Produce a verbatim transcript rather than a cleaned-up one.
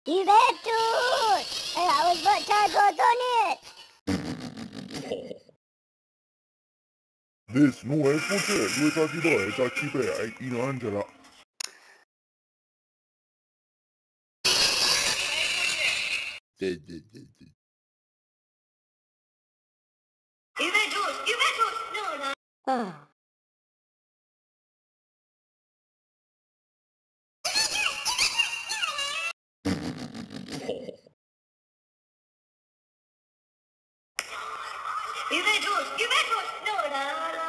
Juventus! Eh, harus bertago it. This no è potere, due tati due, tati per, in Angela. Juventus! Juventus! No, no. Ah. Juventus! Juventus! No, no, no.